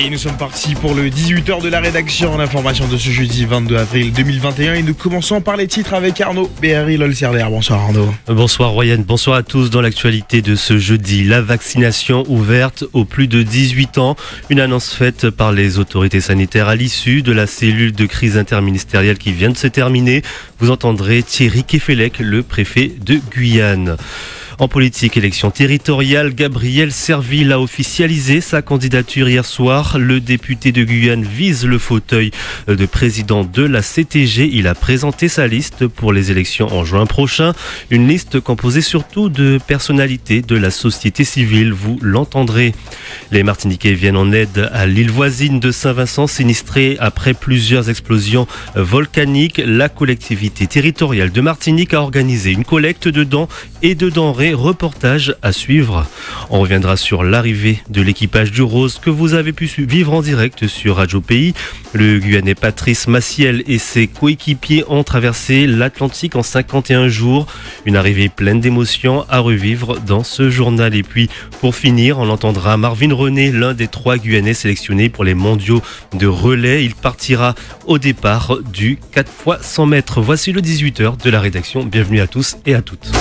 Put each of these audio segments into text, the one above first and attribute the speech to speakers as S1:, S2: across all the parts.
S1: Et nous sommes partis pour le 18h de la rédaction, l'information de ce jeudi 22 avril 2021 et nous commençons par les titres avec Arnaud Béhari-Lolcerder. Bonsoir Arnaud.
S2: Bonsoir Royan, bonsoir à tous. Dans l'actualité de ce jeudi, la vaccination ouverte aux plus de 18 ans. Une annonce faite par les autorités sanitaires à l'issue de la cellule de crise interministérielle qui vient de se terminer. Vous entendrez Thierry Kefelec, le préfet de Guyane. En politique, élection territoriale, Gabriel Serville a officialisé sa candidature hier soir. Le député de Guyane vise le fauteuil de président de la CTG. Il a présenté sa liste pour les élections en juin prochain. Une liste composée surtout de personnalités de la société civile, vous l'entendrez. Les Martiniquais viennent en aide à l'île voisine de Saint-Vincent, sinistrée après plusieurs explosions volcaniques. La collectivité territoriale de Martinique a organisé une collecte de dons et de denrées. Reportage à suivre. On reviendra sur l'arrivée de l'équipage du Rose que vous avez pu vivre en direct sur Radio Pays. Le Guyanais Patrice Maciel et ses coéquipiers ont traversé l'Atlantique en 51 jours. Une arrivée pleine d'émotions à revivre dans ce journal. Et puis, pour finir, on entendra Marvin René, l'un des 3 Guyanais sélectionnés pour les mondiaux de relais. Il partira au départ du 4x100 mètres. Voici le 18h de la rédaction. Bienvenue à tous et à toutes.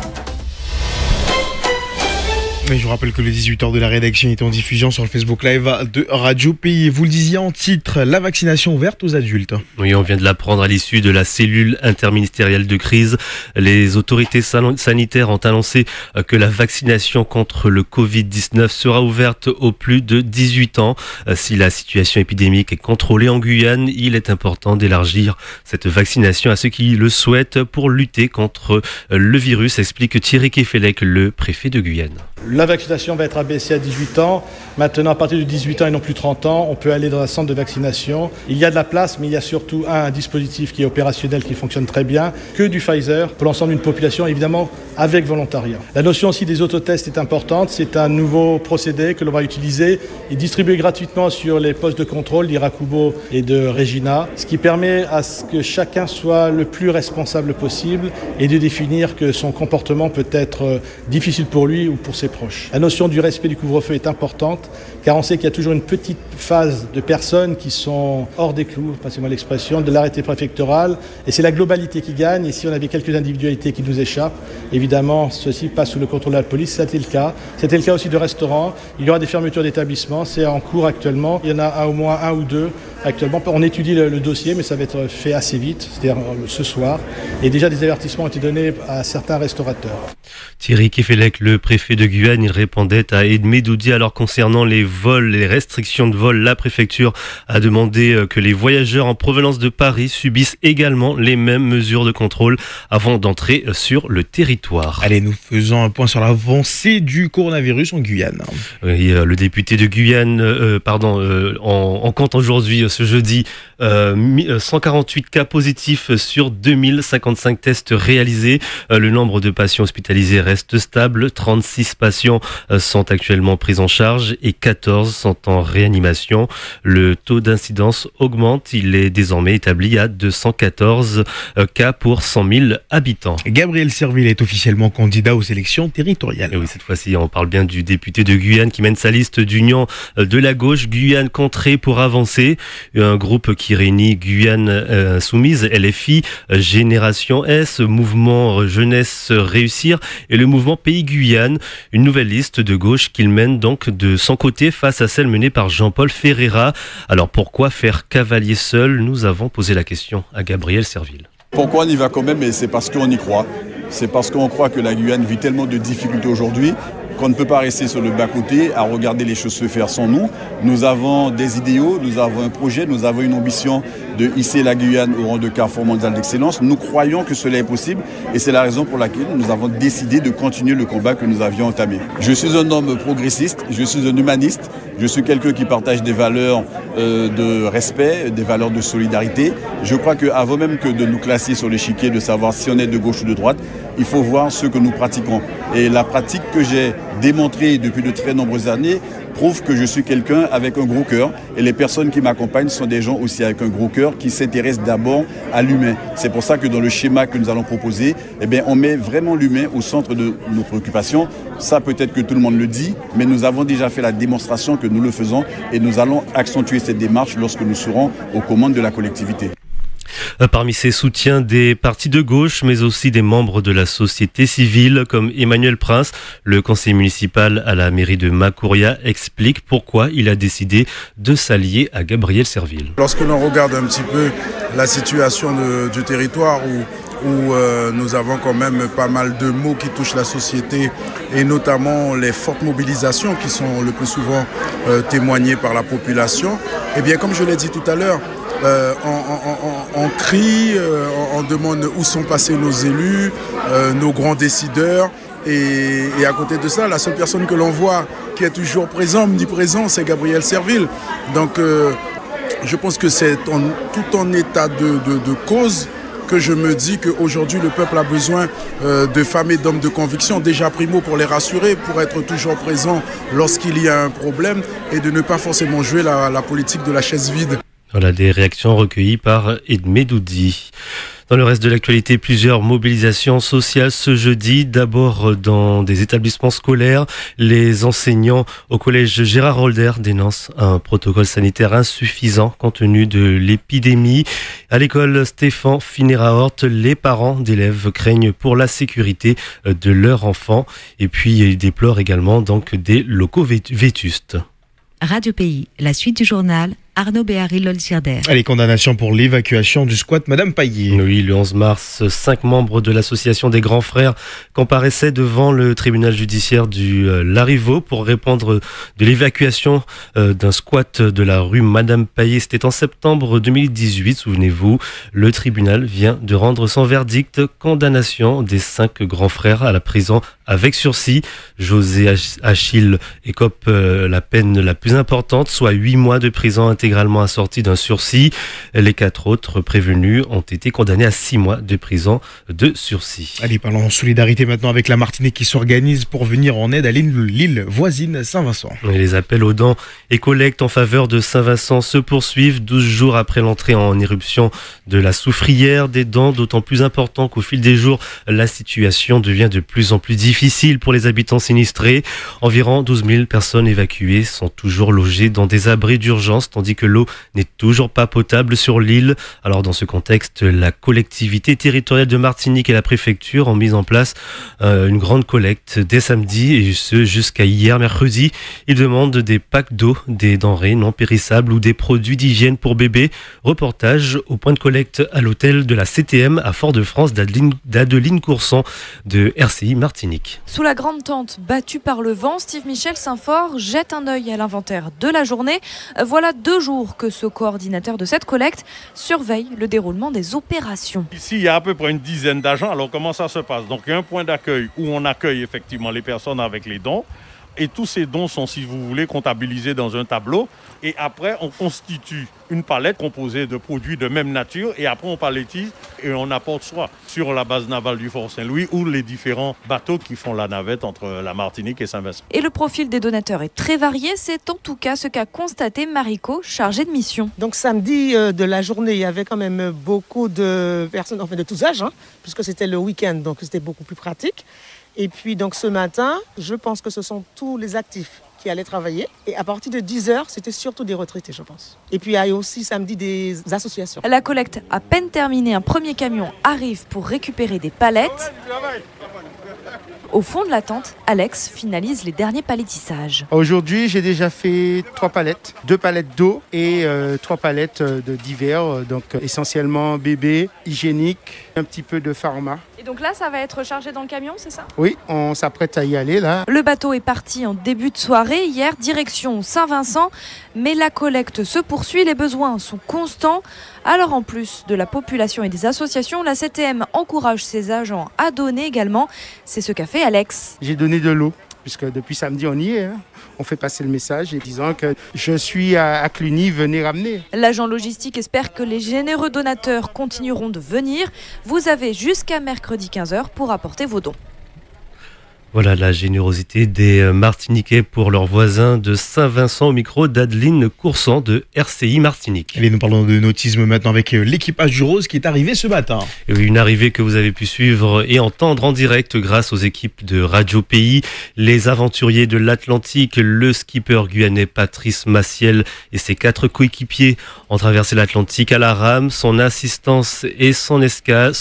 S1: Et je vous rappelle que le 18h de la rédaction est en diffusion sur le Facebook Live de Radio Pays. Vous le disiez en titre, la vaccination ouverte aux adultes.
S2: Oui, on vient de l'apprendre à l'issue de la cellule interministérielle de crise. Les autorités sanitaires ont annoncé que la vaccination contre le Covid-19 sera ouverte aux plus de 18 ans. Si la situation épidémique est contrôlée en Guyane, il est important d'élargir cette vaccination à ceux qui le souhaitent pour lutter contre le virus, explique Thierry Kefelec, le préfet de Guyane.
S3: La vaccination va être abaissée à 18 ans. Maintenant, à partir de 18 ans et non plus 30 ans, on peut aller dans un centre de vaccination. Il y a de la place, mais il y a surtout un dispositif qui est opérationnel, qui fonctionne très bien, que du Pfizer pour l'ensemble d'une population, évidemment, avec volontariat. La notion aussi des autotests est importante. C'est un nouveau procédé que l'on va utiliser et distribuer gratuitement sur les postes de contrôle d'Irakubo et de Regina, ce qui permet à ce que chacun soit le plus responsable possible et de définir que son comportement peut être difficile pour lui ou pour ses proches. La notion du respect du couvre-feu est importante car on sait qu'il y a toujours une petite phase de personnes qui sont hors des clous, passez-moi l'expression, de l'arrêté préfectoral et c'est la globalité qui gagne et si on avait quelques individualités qui nous échappent, évidemment ceci passe sous le contrôle de la police, c'était le cas. C'était le cas aussi de restaurants, il y aura des fermetures d'établissements, c'est en cours actuellement, il y en a au moins 1 ou 2 actuellement. On étudie le dossier mais ça va être fait assez vite, c'est-à-dire ce soir et déjà des avertissements ont été donnés à certains restaurateurs.
S2: Thierry Kefelec, le préfet de Guyane, il répondait à Edmé Doudi. Alors concernant les vols, les restrictions de vol, la préfecture a demandé que les voyageurs en provenance de Paris subissent également les mêmes mesures de contrôle avant d'entrer sur le territoire.
S1: Allez, nous faisons un point sur l'avancée du coronavirus en Guyane.
S2: Oui, le député de Guyane, on compte aujourd'hui, ce jeudi, 148 cas positifs sur 2055 tests réalisés. Le nombre de patients hospitalisés reste stable. 36 patients sont actuellement pris en charge et 14 sont en réanimation. Le taux d'incidence augmente. Il est désormais établi à 214 cas pour 100 000 habitants.
S1: Gabriel Serville est officiellement candidat aux élections territoriales.
S2: Et oui, cette fois-ci, on parle bien du député de Guyane qui mène sa liste d'union de la gauche. Guyane contrée pour avancer. Un groupe qui réunit Guyane Insoumise, LFI, Génération S, Mouvement Jeunesse Réussir et le mouvement Pays Guyane. Une nouvelle liste de gauche qu'il mène donc de son côté face à celle menée par Jean-Paul Ferreira. Alors pourquoi faire cavalier seul? Nous avons posé la question à Gabriel Serville.
S4: Pourquoi on y va quand même? Et c'est parce qu'on y croit. C'est parce qu'on croit que la Guyane vit tellement de difficultés aujourd'hui qu'on ne peut pas rester sur le bas-côté à regarder les choses se faire sans nous. Nous avons des idéaux, nous avons un projet, nous avons une ambition de hisser la Guyane au rang de carrefour mondial d'excellence. Nous croyons que cela est possible et c'est la raison pour laquelle nous avons décidé de continuer le combat que nous avions entamé. Je suis un homme progressiste, je suis un humaniste, je suis quelqu'un qui partage des valeurs de respect, des valeurs de solidarité. Je crois qu'avant même que de nous classer sur l'échiquier, de savoir si on est de gauche ou de droite, il faut voir ce que nous pratiquons. Et la pratique que j'ai démontrée depuis de très nombreuses années prouve que je suis quelqu'un avec un gros cœur. Et les personnes qui m'accompagnent sont des gens aussi avec un gros cœur qui s'intéressent d'abord à l'humain. C'est pour ça que dans le schéma que nous allons proposer, on met vraiment l'humain au centre de nos préoccupations. Ça, peut-être que tout le monde le dit, mais nous avons déjà fait la démonstration que nous le faisons et nous allons accentuer cette démarche lorsque nous serons aux commandes de la collectivité.
S2: Parmi ses soutiens, des partis de gauche, mais aussi des membres de la société civile, comme Emmanuel Prince, le conseiller municipal à la mairie de Macouria, explique pourquoi il a décidé de s'allier à Gabriel Serville.
S5: Lorsque l'on regarde un petit peu la situation du territoire où nous avons quand même pas mal de maux qui touchent la société et notamment les fortes mobilisations qui sont le plus souvent témoignées par la population, eh bien comme je l'ai dit tout à l'heure, on crie, on demande où sont passés nos élus, nos grands décideurs. Et à côté de ça, la seule personne que l'on voit qui est toujours présent, omniprésent, c'est Gabriel Serville. Donc je pense que c'est tout en état de cause que je me dis qu'aujourd'hui le peuple a besoin de femmes et d'hommes de conviction, déjà primo pour les rassurer, pour être toujours présent lorsqu'il y a un problème et de ne pas forcément jouer la politique de la chaise vide.
S2: Voilà des réactions recueillies par Edmé Doudi. Dans le reste de l'actualité, plusieurs mobilisations sociales ce jeudi. D'abord dans des établissements scolaires. Les enseignants au collège Gérard Holder dénoncent un protocole sanitaire insuffisant compte tenu de l'épidémie. À l'école Stéphane Finéra-Hort, les parents d'élèves craignent pour la sécurité de leurs enfants. Et puis ils déplorent également donc des locaux vétustes.
S6: Radio Pays, la suite du journal, Arnaud Béharry-Lolsirder.
S1: Les condamnations pour l'évacuation du squat Madame Paillet.
S2: Oui, le 11 mars, 5 membres de l'association des grands frères comparaissaient devant le tribunal judiciaire du Larivot pour répondre de l'évacuation d'un squat de la rue Madame Paillet. C'était en septembre 2018, souvenez-vous. Le tribunal vient de rendre son verdict, condamnation des 5 grands frères à la prison avec sursis. José Achille écope la peine la plus importante, soit 8 mois de prison intégralement assorti d'un sursis. Les 4 autres prévenus ont été condamnés à 6 mois de prison de sursis.
S1: Allez, parlons en solidarité maintenant avec la Martinique qui s'organise pour venir en aide à l'île voisine Saint-Vincent.
S2: Et les appels aux dons et collectes en faveur de Saint-Vincent se poursuivent 12 jours après l'entrée en éruption de la soufrière. Des dons d'autant plus importants qu'au fil des jours, la situation devient de plus en plus difficile pour les habitants sinistrés. Environ 12 000 personnes évacuées sont toujours logées dans des abris d'urgence, tandis que l'eau n'est toujours pas potable sur l'île. Alors dans ce contexte, la collectivité territoriale de Martinique et la préfecture ont mis en place une grande collecte dès samedi et ce jusqu'à hier mercredi. Ils demandent des packs d'eau, des denrées non périssables ou des produits d'hygiène pour bébés. Reportage au point de collecte à l'hôtel de la CTM à Fort-de-France d'Adeline Courson de RCI Martinique.
S7: Sous la grande tente battue par le vent, Steve Michel Saint-Fort jette un œil à l'inventaire de la journée. Voilà 2 jours que ce coordinateur de cette collecte surveille le déroulement des opérations.
S8: Ici, il y a à peu près une dizaine d'agents. Alors, comment ça se passe? Donc, il y a un point d'accueil où on accueille effectivement les personnes avec les dons. Et tous ces dons sont, si vous voulez, comptabilisés dans un tableau. Et après, on constitue une palette composée de produits de même nature. Et après, on palettise et on apporte soit sur la base navale du Fort Saint-Louis ou les différents bateaux qui font la navette entre la Martinique et Saint-Vincent.
S7: Et le profil des donateurs est très varié. C'est en tout cas ce qu'a constaté Mariko, chargée de mission.
S9: Donc samedi de la journée, il y avait quand même beaucoup de personnes, enfin de tous âges, puisque c'était le week-end, donc c'était beaucoup plus pratique. Et puis donc ce matin, je pense que ce sont tous les actifs qui allaient travailler. Et à partir de 10h, c'était surtout des retraités, je pense. Et puis il y a aussi samedi des associations.
S7: La collecte à peine terminée, un premier camion arrive pour récupérer des palettes. Au fond de la tente, Alex finalise les derniers palettissages.
S10: Aujourd'hui, j'ai déjà fait 3 palettes. 2 palettes d'eau et 3 palettes de divers. Donc essentiellement bébé, hygiénique, un petit peu de pharma.
S7: Et donc là, ça va être chargé dans le camion, c'est ça?
S10: Oui, on s'apprête à y aller là.
S7: Le bateau est parti en début de soirée. Hier, direction Saint-Vincent. Mais la collecte se poursuit, les besoins sont constants. Alors en plus de la population et des associations, la CTM encourage ses agents à donner également. C'est ce qu'a fait Alex.
S10: J'ai donné de l'eau puisque depuis samedi on y est. On fait passer le message et disant que je suis à Cluny, venez ramener.
S7: L'agent logistique espère que les généreux donateurs continueront de venir. Vous avez jusqu'à mercredi 15h pour apporter vos dons.
S2: Voilà la générosité des Martiniquais pour leurs voisins de Saint-Vincent au micro d'Adeline Coursan de RCI Martinique.
S1: Allez, nous parlons de nautisme maintenant avec l'équipage du Rose qui est arrivé ce matin.
S2: Et oui, une arrivée que vous avez pu suivre et entendre en direct grâce aux équipes de Radio Pays. Les aventuriers de l'Atlantique, le skipper guyanais Patrice Maciel et ses 4 coéquipiers ont traversé l'Atlantique à la rame, sans assistance et sans escale.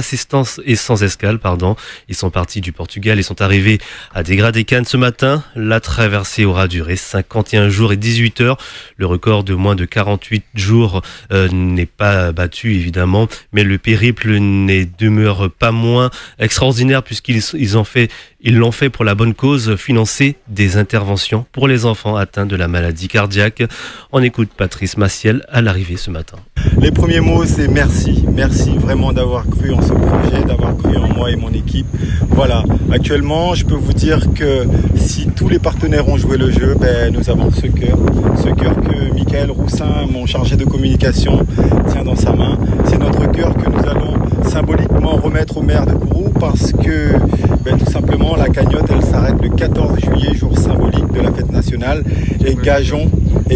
S2: Ils sont partis du Portugal et sont arrivés à Dégradé-Cannes ce matin. La traversée aura duré 51 jours et 18 heures. Le record de moins de 48 jours n'est pas battu évidemment, mais le périple n'est demeure pas moins extraordinaire puisqu'ils l'ont fait pour la bonne cause, financer des interventions pour les enfants atteints de la maladie cardiaque. On écoute Patrice Maciel à l'arrivée ce matin.
S11: Les premiers mots, c'est merci. Merci vraiment d'avoir cru en ce projet, d'avoir cru en moi et mon équipe. Voilà, actuellement, je peux vous dire que si tous les partenaires ont joué le jeu, nous avons ce cœur que Michael Roussin, mon chargé de communication, tient dans sa main. C'est notre cœur que nous allons symboliquement remettre au maire de Kourou parce que tout simplement la cagnotte elle s'arrête le 14 juillet, jour symbolique de la fête nationale, et gageons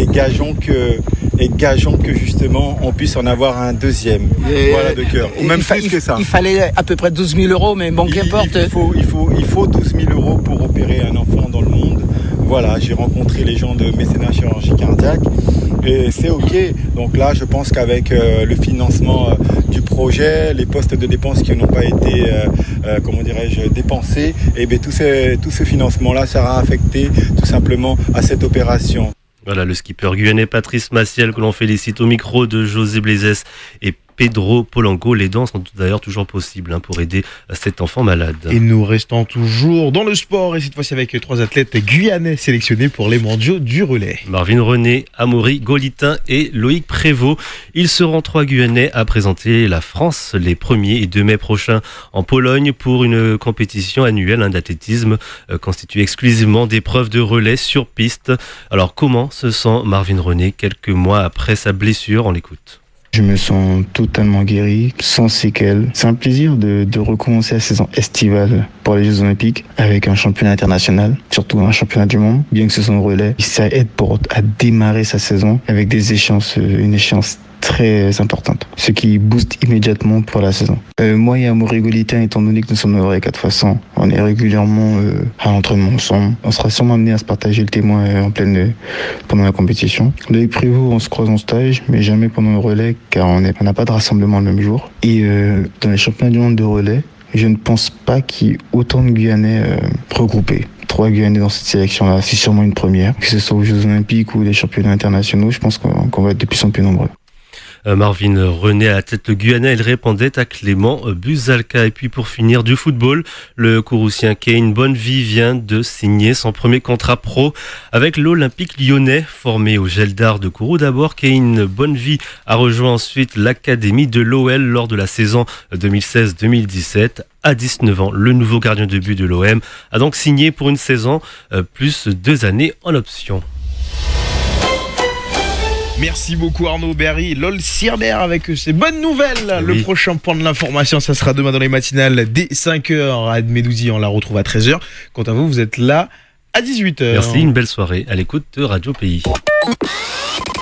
S11: que justement on puisse en avoir un deuxième de cœur, ou même plus que ça.
S12: Il fallait à peu près 12 000 euros, mais bon, qu'importe.
S11: Il faut 12 000 euros pour opérer un enfant dans le monde. Voilà, j'ai rencontré les gens de mécénat chirurgie cardiaque et c'est ok. Donc là, je pense qu'avec le financement du projet, les postes de dépenses qui n'ont pas été, dépensés, et tout ce financement-là sera affecté tout simplement à cette opération.
S2: Voilà le skipper guyanais Patrice Maciel que l'on félicite au micro de José Blaisès et Pedro Polanco. Les dents sont d'ailleurs toujours possibles pour aider cet enfant malade.
S1: Et nous restons toujours dans le sport et cette fois-ci avec 3 athlètes guyanais sélectionnés pour les mondiaux du relais.
S2: Marvin René, Amaury Gaulitin et Loïc Prévost. Ils seront 3 Guyanais à présenter la France les 1er et 2 mai prochains en Pologne pour une compétition annuelle d'athlétisme constituée exclusivement d'épreuves de relais sur piste. Alors comment se sent Marvin René quelques mois après sa blessure? On l'écoute.
S13: Je me sens totalement guéri, sans séquelles. C'est un plaisir de recommencer la saison estivale pour les Jeux Olympiques avec un championnat international, surtout un championnat du monde, bien que ce soit un relais. Ça aide à démarrer sa saison avec une échéance très importante, ce qui booste immédiatement pour la saison. Moi et Amaury Gaulitin, étant donné que nous sommes dans le relais 4x100, on est régulièrement à l'entraînement ensemble. On sera sûrement amené à se partager le témoin pendant la compétition. Loïc Prévost, on se croise en stage, mais jamais pendant le relais, car on n'a pas de rassemblement le même jour. Et dans les championnats du monde de relais, je ne pense pas qu'il y ait autant de Guyanais regroupés. 3 Guyanais dans cette sélection-là, c'est sûrement une première. Que ce soit aux Jeux Olympiques ou les championnats internationaux, je pense qu'on va être de plus en plus nombreux.
S2: Marvin René à la tête guyanais, elle répondait à Clément Buzalka. Et puis pour finir, du football, le Kouroussien Kane Bonnevie vient de signer son premier contrat pro avec l'Olympique lyonnais, formé au Gel d'Art de Kourou. D'abord, Kane Bonnevie a rejoint ensuite l'académie de l'OL lors de la saison 2016-2017. À 19 ans, le nouveau gardien de but de l'OM a donc signé pour une saison plus 2 années en option.
S1: Merci beaucoup Arnaud Berry, Lol Sirder avec ces bonnes nouvelles. Le prochain point de l'information, ça sera demain dans les matinales dès 5h. Ad Medouzi, on la retrouve à 13h. Quant à vous êtes là à 18h.
S2: Merci, une belle soirée à l'écoute de Radio Pays.